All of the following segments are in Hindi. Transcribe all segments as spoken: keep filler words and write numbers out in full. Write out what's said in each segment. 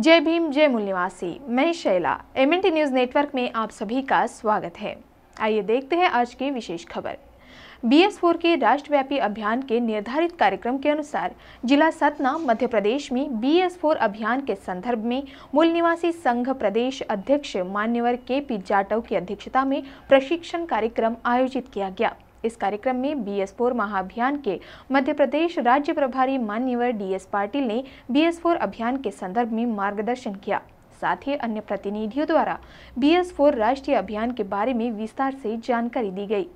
जय भीम जय मूल निवासी, मैं शैला। एमएनटी न्यूज नेटवर्क में आप सभी का स्वागत है। आइए देखते हैं आज की विशेष खबर। बी एस फोर के राष्ट्रव्यापी अभियान के निर्धारित कार्यक्रम के अनुसार जिला सतना मध्य प्रदेश में बी एस फोर अभियान के संदर्भ में मूल निवासी संघ प्रदेश अध्यक्ष मान्यवर के पी जाटव की अध्यक्षता में प्रशिक्षण कार्यक्रम आयोजित किया गया। इस कार्यक्रम में बी एस फोर महाअभियान के मध्य प्रदेश राज्य प्रभारी मान्यवर डी एस पाटिल ने बी एस फोर अभियान के संदर्भ में मार्गदर्शन किया। साथ ही अन्य प्रतिनिधियों द्वारा बी एस फोर राष्ट्रीय अभियान के बारे में विस्तार से जानकारी दी गई।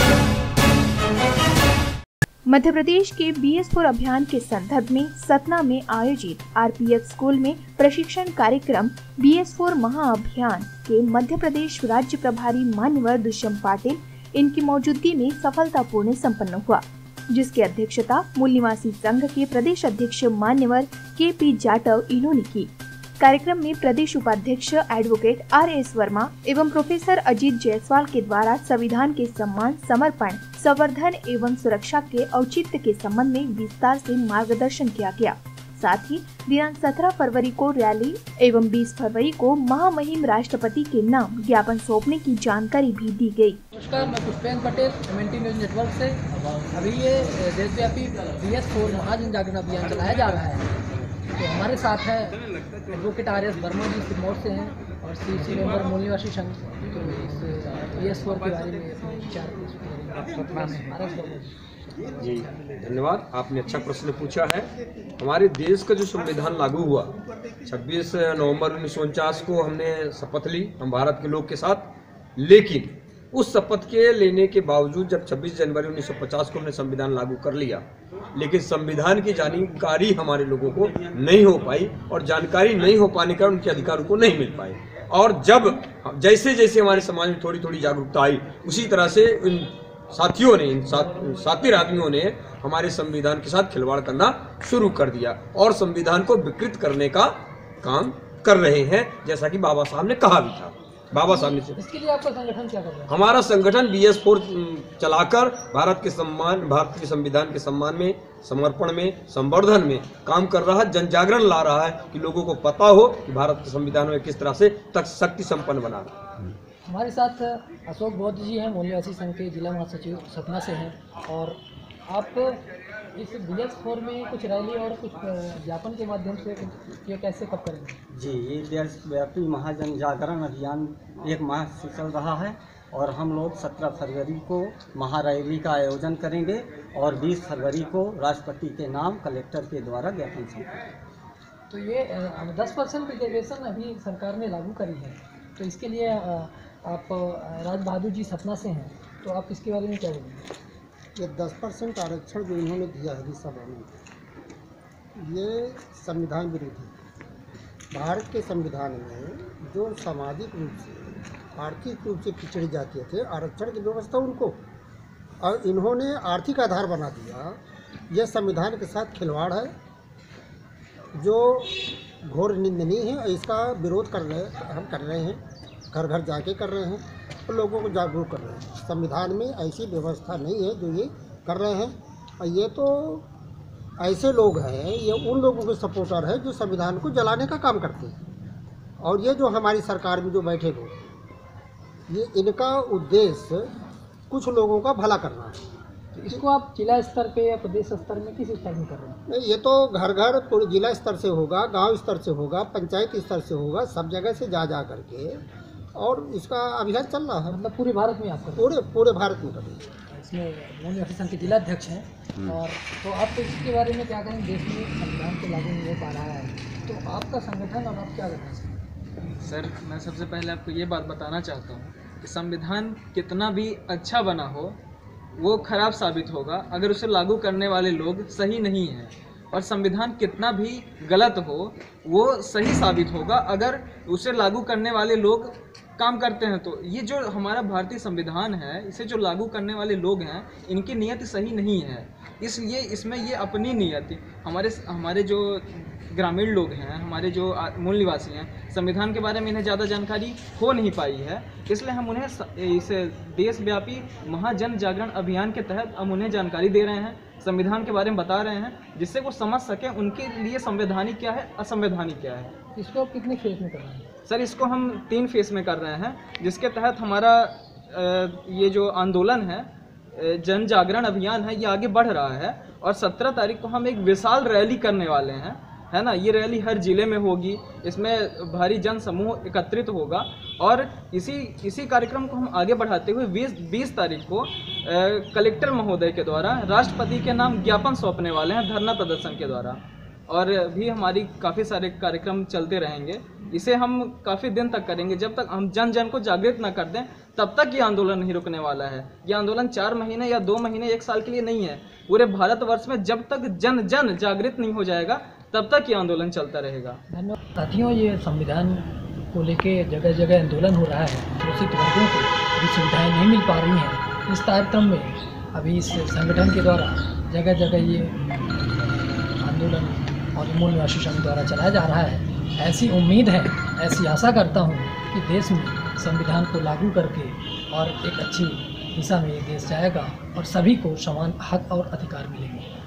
मध्य प्रदेश के बी एस फोर अभियान के संदर्भ में सतना में आयोजित आर पी एफ स्कूल में प्रशिक्षण कार्यक्रम बी एस फोर महाअभियान के मध्य प्रदेश राज्य प्रभारी मान्यवर दुष्यंत पाटिल इनकी मौजूदगी में सफलतापूर्ण संपन्न हुआ, जिसकी अध्यक्षता मूल निवासी संघ के प्रदेश अध्यक्ष मान्यवर के पी जाटव इन्होंने की। कार्यक्रम में प्रदेश उपाध्यक्ष एडवोकेट आर एस वर्मा एवं प्रोफेसर अजीत जायसवाल के द्वारा संविधान के सम्मान, समर्पण, संवर्धन एवं सुरक्षा के औचित्य के संबंध में विस्तार से मार्गदर्शन किया गया। साथ ही दिनांक सत्रह फरवरी को रैली एवं बीस फरवरी को महामहिम राष्ट्रपति के नाम ज्ञापन सौंपने की जानकारी भी दी गई। नमस्कार, मैं Pushpendra Patel MNT news network से। अभी ये देशव्यापी बी एस फोर महाजन जागरण अभियान चलाया जा रहा है। तो हमारे साथ है advocate R S Verma ji Sirmaur से हैं और सी सी मेंबर मूल निवासी संघ। तो इस बी एस फोर के बारे में अपने विचार जी धन्यवाद। आपने अच्छा प्रश्न पूछा है। हमारे देश का जो संविधान लागू हुआ छब्बीस नवंबर उन्नीस सौ उनचास को हमने शपथ ली हम भारत के लोग के साथ, लेकिन उस शपथ के लेने के बावजूद जब छब्बीस जनवरी उन्नीस सौ पचास को हमने संविधान लागू कर लिया, लेकिन संविधान की जानकारी हमारे लोगों को नहीं हो पाई और जानकारी नहीं हो पाने का उनके अधिकारों को नहीं मिल पाए। और जब जैसे जैसे हमारे समाज में थोड़ी थोड़ी जागरूकता आई, उसी तरह से इन साथियों ने इन साथ साथी आदमियों ने हमारे संविधान के साथ खिलवाड़ करना शुरू कर दिया और संविधान को विकृत करने का काम कर रहे हैं, जैसा कि बाबा साहब ने कहा भी था। बाबा साहब ने इसके लिए आपका संगठन क्या कर रहा है? हमारा संगठन बी एस फोर चलाकर भारत के सम्मान, भारत के संविधान के सम्मान में, समर्पण में, संवर्धन में काम कर रहा है, जन जागरण ला रहा है कि लोगों को पता हो कि भारत के संविधान में किस तरह से तक शक्ति संपन्न बना। हमारे साथ अशोक बौद्ध जी हैं, मूल निवासी संघ के जिला महासचिव सतना से हैं। और आप इस बी एस फोर में कुछ रैली और कुछ ज्ञापन के माध्यम से ये कैसे कब करेंगे? जी, ये देशव्यापी महाजन जागरण अभियान एक माह से चल रहा है और हम लोग सत्रह फरवरी को महारैली का आयोजन करेंगे और बीस फरवरी को राष्ट्रपति के नाम कलेक्टर के द्वारा ज्ञापन सौंपेंगे। तो ये दस परसेंट रिजर्वेशन अभी सरकार ने लागू करी है, तो इसके लिए आप राज बहादुर जी सतना से हैं, तो आप इसके बारे में क्या बोलेंगे? ये दस परसेंट आरक्षण जो इन्होंने दिया है सभा में, ये संविधान विरोधी है। भारत के संविधान में जो सामाजिक रूप से, आर्थिक रूप से पिछड़े जाते थे, आरक्षण की व्यवस्था उनको, और इन्होंने आर्थिक आधार बना दिया। यह संविधान के साथ खिलवाड़ है जो घोर निंदनीय है। इसका विरोध कर रहे हम कर रहे हैं, घर घर जाके कर रहे हैं और लोगों को जागरूक कर रहे हैं। संविधान में ऐसी व्यवस्था नहीं है जो ये कर रहे हैं। और ये तो ऐसे लोग हैं, ये उन लोगों के सपोर्टर हैं जो संविधान को जलाने का काम करते हैं। और ये जो हमारी सरकार में जो बैठे लोग, ये इनका उद्देश्य कुछ लोगों का भला करना है। तो इसको आप जिला स्तर पे या प्रदेश स्तर में किस स्तर में कर रहे हैं? नहीं, ये तो घर घर पूरे जिला स्तर से होगा, गांव स्तर से होगा, पंचायत स्तर से होगा, सब जगह से जा जा करके और इसका अभियान चल रहा है। मतलब पूरे भारत में आपका? पूरे पूरे भारत में करेंगे। इसमें मूल निवासी संघ के जिला अध्यक्ष हैं। और तो आप तो इसके बारे में क्या करेंगे? देश में संविधान तो लागू नहीं हो पा रहा है, तो आपका संगठन और आप क्या करना चाहते हैं? सर, मैं सबसे पहले आपको ये बात बताना चाहता हूँ कि संविधान कितना भी अच्छा बना हो, वो खराब साबित होगा अगर उसे लागू करने वाले लोग सही नहीं हैं, और संविधान कितना भी गलत हो वो सही साबित होगा अगर उसे लागू करने वाले लोग काम करते हैं। तो ये जो हमारा भारतीय संविधान है, इसे जो लागू करने वाले लोग हैं, इनकी नीयत सही नहीं है। इसलिए इसमें ये अपनी नीयत, हमारे हमारे जो ग्रामीण लोग हैं, हमारे जो मूल निवासी हैं, संविधान के बारे में इन्हें ज़्यादा जानकारी हो नहीं पाई है, इसलिए हम उन्हें इस देशव्यापी महाजन जागरण अभियान के तहत हम उन्हें जानकारी दे रहे हैं। संविधान के बारे में बता रहे हैं, जिससे वो समझ सकें उनके लिए संवैधानिक क्या है, असंवैधानिक क्या है। इसको आप कितने फेज में कर रहे हैं? सर, इसको हम तीन फेज में कर रहे हैं, जिसके तहत हमारा ये जो आंदोलन है, जन जागरण अभियान है, ये आगे बढ़ रहा है। और सत्रह तारीख को हम एक विशाल रैली करने वाले हैं, है ना। ये रैली हर जिले में होगी, इसमें भारी जन समूह एकत्रित होगा। और इसी इसी कार्यक्रम को हम आगे बढ़ाते हुए बीस बीस तारीख को आ, कलेक्टर महोदय के द्वारा राष्ट्रपति के नाम ज्ञापन सौंपने वाले हैं धरना प्रदर्शन के द्वारा। और भी हमारी काफ़ी सारे कार्यक्रम चलते रहेंगे। इसे हम काफ़ी दिन तक करेंगे, जब तक हम जन जन को जागृत ना कर दें तब तक ये आंदोलन नहीं रुकने वाला है। ये आंदोलन चार महीने या दो महीने एक साल के लिए नहीं है, पूरे भारतवर्ष में जब तक जन जन जागृत नहीं हो जाएगा तब तक ये आंदोलन चलता रहेगा। धन्यवाद। साथियों, ये संविधान को लेके जगह जगह आंदोलन हो रहा है, शोषित वर्गों को अभी सुविधाएँ नहीं मिल पा रही हैं। इस कार्यक्रम में अभी इस संगठन के द्वारा जगह जगह ये आंदोलन और मूल निवासी संघ द्वारा चलाया जा रहा है। ऐसी उम्मीद है, ऐसी आशा करता हूँ कि देश में संविधान को लागू करके और एक अच्छी दिशा में ये देश जाएगा और सभी को समान हक और अधिकार मिलेंगे।